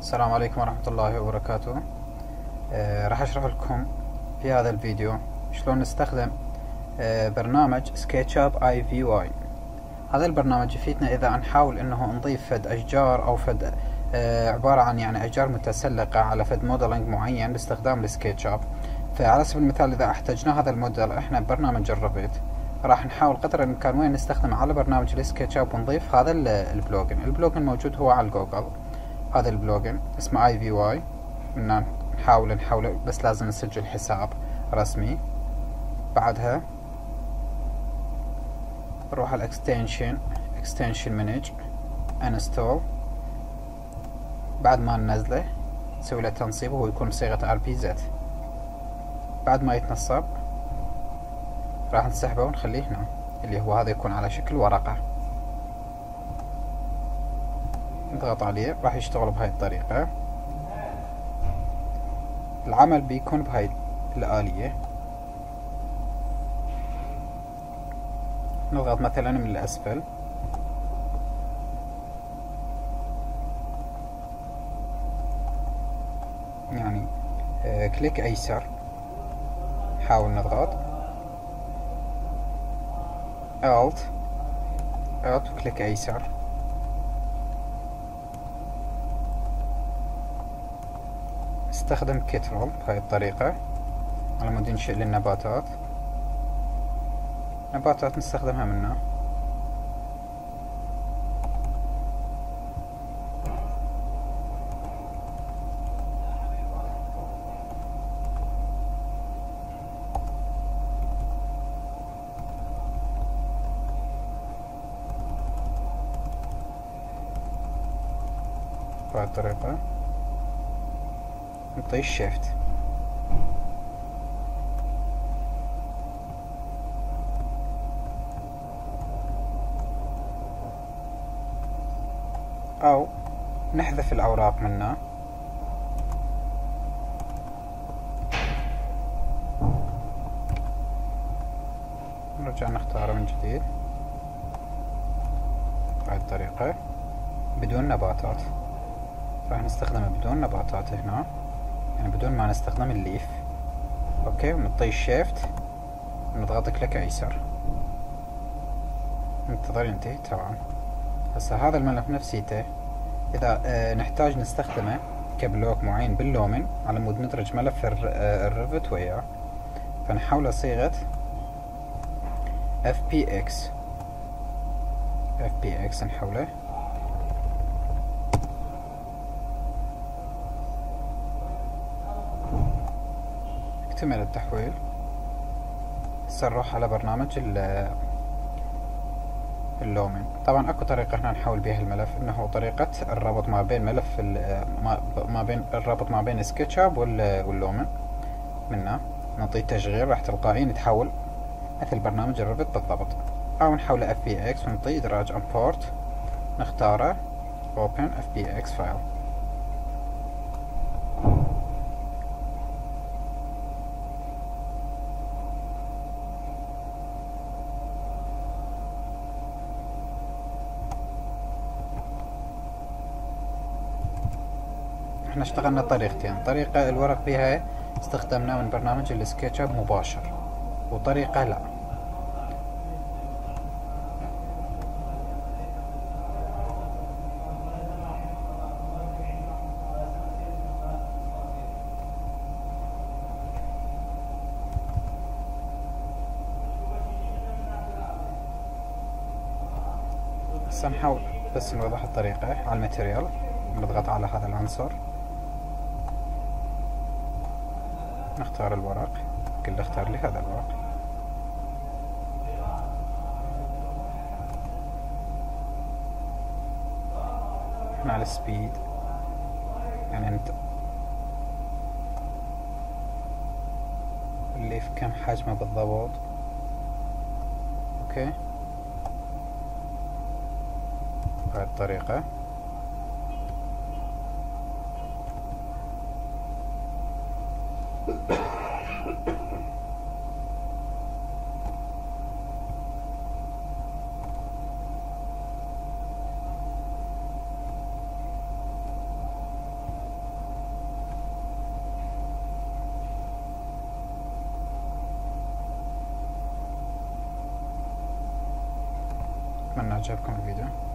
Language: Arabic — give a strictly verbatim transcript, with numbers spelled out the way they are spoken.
السلام عليكم ورحمة الله وبركاته. آه راح اشرح لكم في هذا الفيديو شلون نستخدم آه برنامج سكتش اب اي في واي. هذا البرنامج يفيدنا اذا نحاول انه نضيف فد اشجار او فد آه عبارة عن يعني اشجار متسلقة على فد موديلنج معين باستخدام السكتش اب. فعلى سبيل المثال اذا احتجنا هذا الموديل احنا ببرنامج الريفت راح نحاول قدر الامكان وين نستخدم على برنامج السكتش اب ونضيف هذا البلوجن. البلوجن موجود هو على الجوجل. هذا البلوجن اسمه اي في واي. بدنا نحاول نحوله بس لازم نسجل حساب رسمي. بعدها نروح على الاكستنشن اكستنشن مانج انستول. بعد ما ننزله نسوي له تنصيب وهو يكون بصيغة ار بي زد. بعد ما يتنصب راح نسحبه ونخليه هنا اللي هو هذا يكون على شكل ورقة. نضغط عليه راح يشتغل بهاي الطريقة. العمل بيكون بهاي الآلية. نضغط مثلا من الأسفل يعني آه كليك أيسر. حاول نضغط Alt Alt وكليك أيسر. استخدم كترول بهاي الطريقة على مود ينشئ للنباتات. نباتات نستخدمها منه. بهاي الطريقة نطي شيفت. او نحذف الاوراق منه. نرجع نختاره من جديد بهاي الطريقة بدون نباتات. راح نستخدمه بدون نباتات هنا يعني بدون ما نستخدم الليف. اوكي ونطي الشيفت ونضغط كليك ايسر. ننتظر ينتهي. تمام. هسا هذا الملف نفسيته اذا اه نحتاج نستخدمه كبلوك معين باللومن على مود ندرج ملف الريفت وياه فنحوله صيغة اف بي اكس. اف بي اكس نحوله. اكتمل التحويل. هسا نروح على برنامج اللومن. طبعا اكو طريقة هنا نحول بها الملف انه طريقة الربط ما بين ملف ما بين الربط ما بين سكتش اب واللومن. منه نعطيه تشغيل راح تلقائيا يتحول مثل برنامج الريفت بالضبط. او نحوله اف بي اكس ونعطيه ادراج امبورت. نختاره open اف بي اكس فايل. احنا اشتغلنا طريقتين. طريقة الورق بها استخدمناه من برنامج السكتش اب مباشر وطريقة لا. هسه نحاول بس نوضح الطريقة على الماتيريال. نضغط على هذا العنصر نختار الورق. كل اختار لي هذا الورق. هنا على السبيد يعني انت الليف كم حجمه بالضبط. اوكي بهاي الطريقة. أتمنى عجبكم الفيديو.